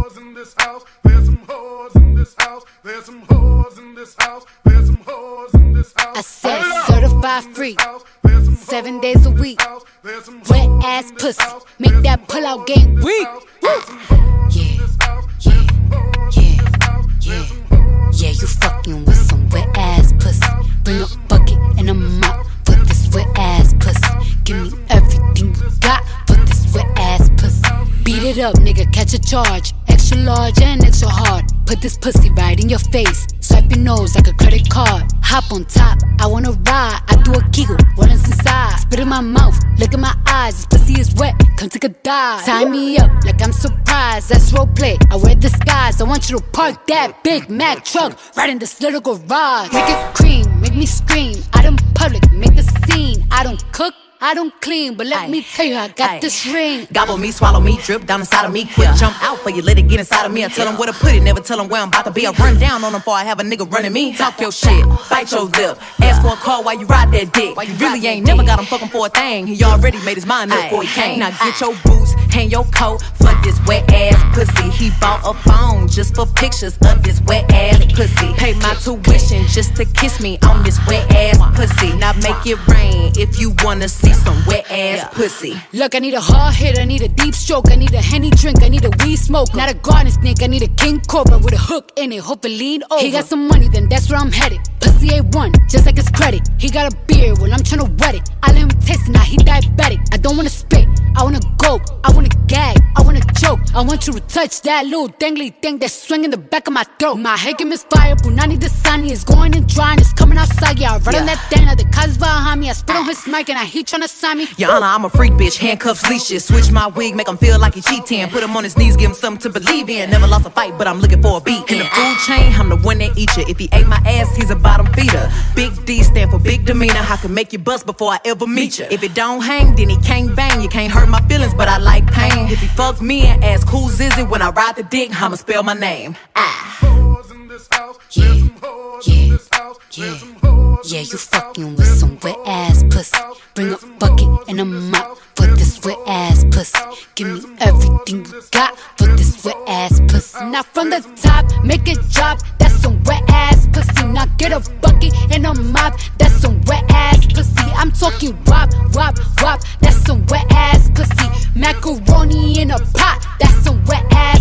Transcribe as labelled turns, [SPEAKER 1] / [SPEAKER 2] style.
[SPEAKER 1] whores in this house. There's some whores in this house. There's some whores in this house. There's some whores in this house.
[SPEAKER 2] I said certified free, 7 days a week. Wet ass pussy, make that pull out game weak. Yeah, you fucking with some wet ass pussy. Bring a bucket and a mop for this wet ass pussy. Give me everything you got for this wet ass pussy. Beat it up, nigga, catch a charge. Extra large and extra hard. Put this pussy right in your face. Swipe your nose like a credit card. Hop on top, I wanna ride. I do a kegel, what is inside? Spit in my mouth, look in my eyes. This pussy is wet, come take a dive. Tie me up like I'm surprised, that's roleplay. I wear disguise, I want you to park that big Mack truck right in this little garage. Make it cream, make me scream. Out in public, make a scene. I don't cook, I don't clean, but let me tell you, I got this ring.
[SPEAKER 3] Gobble me, swallow me, drip down inside of me. Quick jump out for you, let it get inside of me. I tell them where to put it, never tell them where I'm about to be. I run down on them before I have a nigga running me. Talk your shit, bite your lip. Ask for a call while you ride that dick. You really ain't never got him fucking for a thing. He already made his mind up before he came. Now get your boots, hang your coat for this wet ass pussy. He bought a phone just for pictures of this wet ass pussy. Pay my tuition just to kiss me on this wet ass pussy. Now make it rain if you wanna see some wet ass pussy.
[SPEAKER 2] Look, I need a hard hit, I need a deep stroke, I need a Henny drink, I need a weed smoke. Not a garden snake, I need a king cobra with a hook in it, hope it lean over. He got some money, then that's where I'm headed. Pussy A1, just like his credit. He got a beard, well I'm tryna wet it. I let him taste it, now he diabetic. I don't wanna spit, I wanna go, I wanna gag, I wanna choke. I want you to touch that little dangly thing that's swinging the back of my throat. My head can misfire, Punani the sunny is going and drying, it's coming outside. Yeah, I run on that thing, now the cuz behind me. I spit on his mic and I heat tryna sign me.
[SPEAKER 3] Your Honor, I'm a freak bitch, handcuffs, leashes. Switch my wig, make him feel like he cheating. Put him on his knees, give him something to believe in. Never lost a fight, but I'm looking for a beat. In the food chain, I'm the one that eat you. If he ate my ass, he's a bottom feeder. Big D stand for big demeanor. I can make you bust before I ever meet you. If it don't hang, then he can't bang. You can't hurt my feelings, but I like pain. If he fuck me and ask who's is it when I ride the dick, I'ma spell my name.
[SPEAKER 2] Yeah, you fucking with some wet ass pussy. Bring a bucket and a mop for this wet ass pussy. Give me everything you got for this wet ass pussy. Now from the top, make it drop, that's some wet ass pussy. Now get a bucket and a mop, that's some wet ass pussy. I'm talking wop, wop, wop, that's some wet ass pussy. Macaroni in a pot, that's some wet ass